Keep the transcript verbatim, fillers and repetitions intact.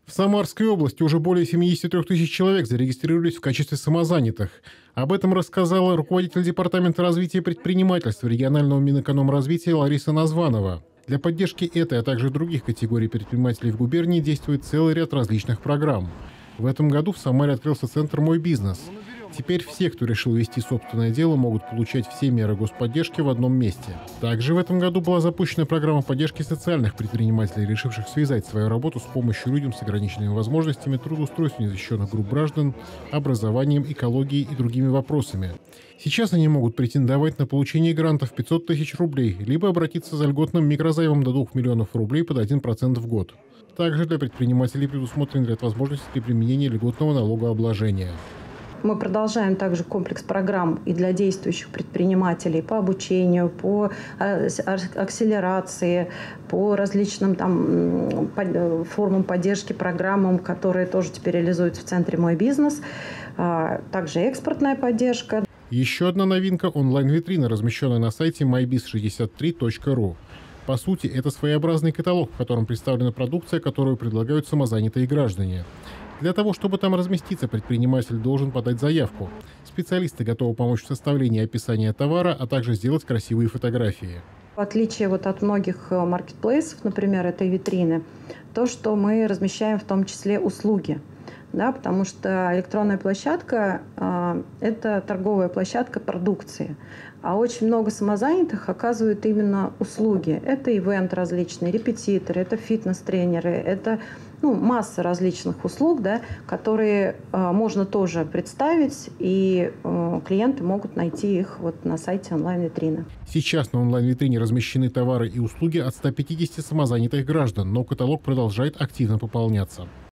В Самарской области уже более семидесяти трёх тысяч человек зарегистрировались в качестве самозанятых. Об этом рассказала руководитель Департамента развития предпринимательства регионального Минэкономразвития Лариса Названова. Для поддержки этой, а также других категорий предпринимателей в губернии действует целый ряд различных программ. В этом году в Самаре открылся центр «Мой бизнес». Теперь все, кто решил вести собственное дело, могут получать все меры господдержки в одном месте. Также в этом году была запущена программа поддержки социальных предпринимателей, решивших связать свою работу с помощью людям с ограниченными возможностями, трудоустройством незащищенных групп граждан, образованием, экологией и другими вопросами. Сейчас они могут претендовать на получение грантов пятьсот тысяч рублей, либо обратиться за льготным микрозаймом до двух миллионов рублей под один процент в год. Также для предпринимателей предусмотрен ряд возможностей для применения льготного налогообложения. Мы продолжаем также комплекс программ и для действующих предпринимателей по обучению, по акселерации, по различным там, формам поддержки, программам, которые тоже теперь реализуются в центре «Мой бизнес». Также экспортная поддержка. Еще одна новинка – онлайн-витрина, размещенная на сайте май биз шестьдесят три точка ру. По сути, это своеобразный каталог, в котором представлена продукция, которую предлагают самозанятые граждане. Для того, чтобы там разместиться, предприниматель должен подать заявку. Специалисты готовы помочь в составлении описания товара, а также сделать красивые фотографии. В отличие вот от многих маркетплейсов, например, этой витрины, то, что мы размещаем в том числе услуги. Да, потому что электронная площадка э, – это торговая площадка продукции. А очень много самозанятых оказывают именно услуги. Это ивент различные, репетиторы, это фитнес-тренеры, это ну, масса различных услуг, да, которые э, можно тоже представить, и э, клиенты могут найти их вот на сайте онлайн-витрины. Сейчас на онлайн-витрине размещены товары и услуги от ста пятидесяти самозанятых граждан, но каталог продолжает активно пополняться.